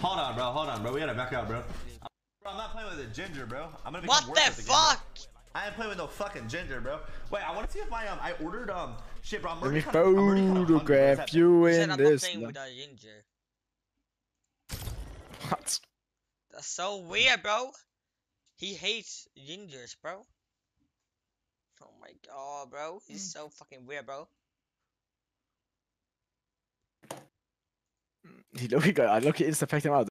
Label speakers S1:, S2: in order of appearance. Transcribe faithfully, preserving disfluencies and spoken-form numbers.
S1: Hold on, bro. Hold on, bro. We gotta back out, bro. Bro, I'm not playing with a ginger, bro. I'm gonna be.
S2: What the fuck?
S1: I ain't playing with no fucking ginger, bro. Wait, I want to see if I um I ordered um shit, bro. I'm
S3: Let me
S1: kinda, I'm
S3: photograph
S1: kinda
S3: you
S2: You said
S3: in
S2: I'm
S3: this.
S2: not playing with a ginger.
S3: What?
S2: That's so weird, bro. He hates gingers, bro. Oh my god, bro. He's so fucking weird, bro.
S3: He look, I look at Insta, check him out.